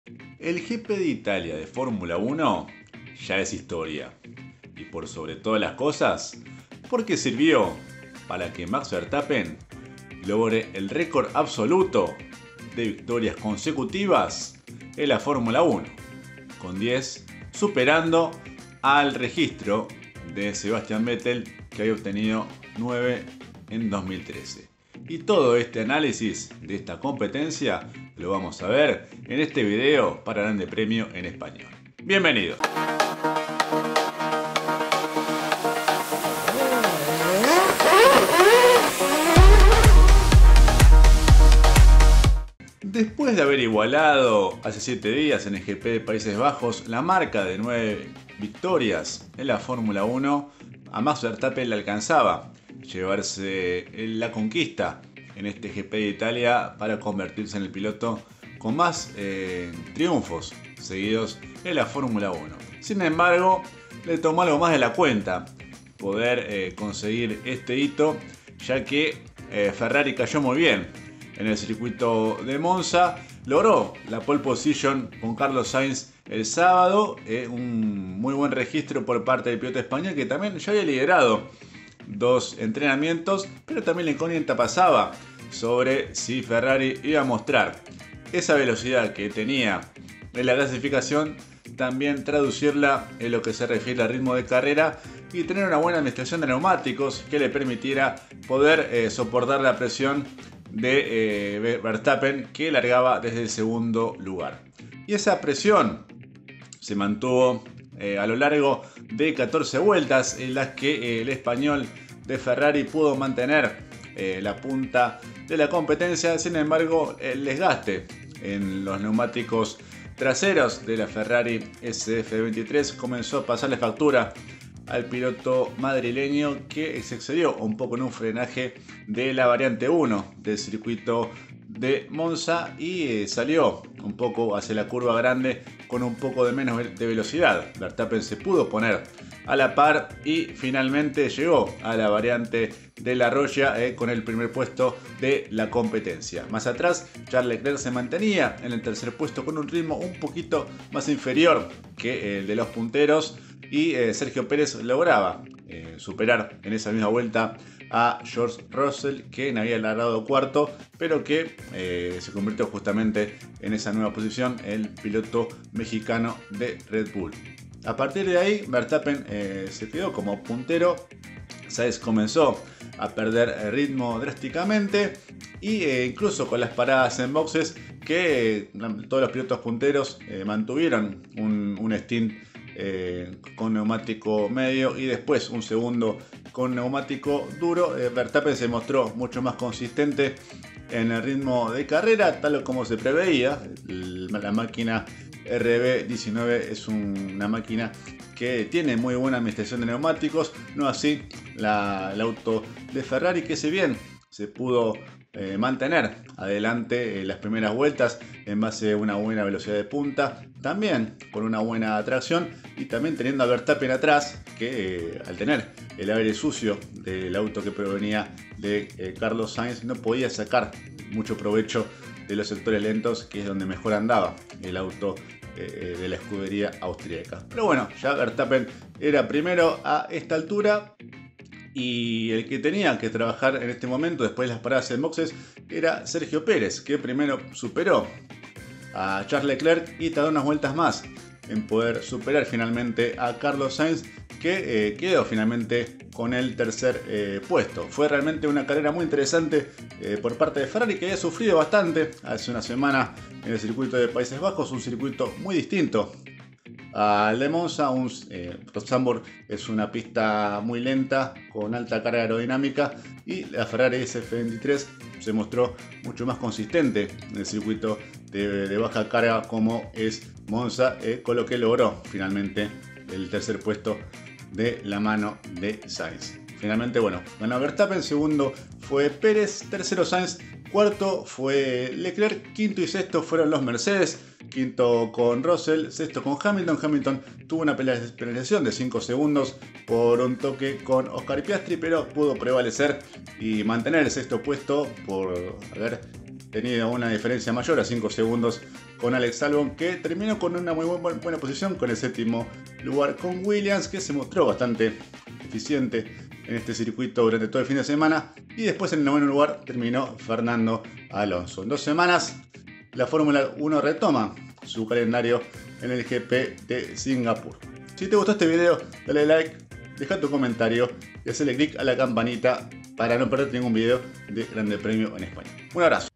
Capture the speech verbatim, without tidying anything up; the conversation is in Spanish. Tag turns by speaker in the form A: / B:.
A: El G P de Italia de Fórmula uno ya es historia. Y por sobre todas las cosas, porque sirvió para que Max Verstappen logre el récord absoluto de victorias consecutivas en la Fórmula uno, con diez, superando al registro de Sebastian Vettel, que había obtenido nueve en dos mil trece. Y todo este análisis de esta competencia lo vamos a ver en este video para Grande Premio en español. Bienvenido. Después de haber igualado hace siete días en el G P de Países Bajos la marca de nueve victorias en la Fórmula uno, a Max Verstappen le alcanzaba llevarse la conquista en este G P de Italia para convertirse en el piloto con más eh, triunfos seguidos en la Fórmula uno. Sin embargo, le tomó algo más de la cuenta poder eh, conseguir este hito, ya que eh, Ferrari cayó muy bien en el circuito de Monza. Logró la pole position con Carlos Sainz el sábado, eh, un muy buen registro por parte del piloto español, que también ya había liderado dos entrenamientos, pero también la incógnita pasaba sobre si Ferrari iba a mostrar esa velocidad que tenía en la clasificación, también traducirla en lo que se refiere al ritmo de carrera y tener una buena administración de neumáticos que le permitiera poder eh, soportar la presión de eh, Verstappen, que largaba desde el segundo lugar. Y esa presión se mantuvo eh, a lo largo de catorce vueltas, en las que eh, el español de Ferrari pudo mantener eh, la punta de la competencia. Sin embargo, el desgaste en los neumáticos traseros de la Ferrari S F veintitrés comenzó a pasarle factura al piloto madrileño, que se excedió un poco en un frenaje de la variante uno del circuito de Monza y eh, salió un poco hacia la curva grande con un poco de menos de velocidad. Verstappen se pudo poner a la par y finalmente llegó a la variante de la Roya eh, con el primer puesto de la competencia. Más atrás, Charles Leclerc se mantenía en el tercer puesto con un ritmo un poquito más inferior que el de los punteros, y eh, Sergio Pérez lograba eh, superar en esa misma vuelta a George Russell, que había largado cuarto, pero que eh, se convirtió justamente en esa nueva posición el piloto mexicano de Red Bull. A partir de ahí, Verstappen eh, se quedó como puntero. Sainz comenzó a perder ritmo drásticamente y eh, incluso con las paradas en boxes, que eh, todos los pilotos punteros eh, mantuvieron un, un stint eh, con neumático medio y después un segundo con neumático duro. eh, Verstappen se mostró mucho más consistente en el ritmo de carrera, tal como se preveía. La máquina R B diecinueve es una máquina que tiene muy buena administración de neumáticos, no así la, el auto de Ferrari, que si bien se pudo eh, mantener adelante eh, las primeras vueltas en base a una buena velocidad de punta, también con una buena tracción y también teniendo a Verstappen atrás, que eh, al tener el aire sucio del auto que provenía de eh, Carlos Sainz, no podía sacar mucho provecho de los sectores lentos, que es donde mejor andaba el auto eh, de la escudería austríaca. Pero bueno, ya Verstappen era primero a esta altura, y el que tenía que trabajar en este momento después de las paradas en boxes era Sergio Pérez, que primero superó a Charles Leclerc y tardó unas vueltas más en poder superar finalmente a Carlos Sainz, que eh, quedó finalmente con el tercer eh, puesto. Fue realmente una carrera muy interesante eh, por parte de Ferrari, que había sufrido bastante hace una semana en el circuito de Países Bajos, un circuito muy distinto al de Monza. Un, eh, Zandvoort es una pista muy lenta con alta carga aerodinámica, y la Ferrari S F veintitrés se mostró mucho más consistente en el circuito de, de baja carga como es Monza, eh, con lo que logró finalmente el tercer puesto de la mano de Sainz. Finalmente, bueno, ganó Verstappen, segundo fue Pérez, tercero Sainz, cuarto fue Leclerc, quinto y sexto fueron los Mercedes, quinto con Russell, sexto con Hamilton. Hamilton tuvo una penalización de cinco segundos por un toque con Oscar Piastri, pero pudo prevalecer y mantener el sexto puesto por haber tenido una diferencia mayor a cinco segundos con Alex Albon, que terminó con una muy buena, buena posición con el séptimo lugar, con Williams, que se mostró bastante eficiente en este circuito durante todo el fin de semana, y después en el noveno lugar terminó Fernando Alonso. En dos semanas la Fórmula uno retoma su calendario en el G P de Singapur. Si te gustó este video, dale like, deja tu comentario y hazle clic a la campanita para no perderte ningún video de Grande Premio en España. Un abrazo.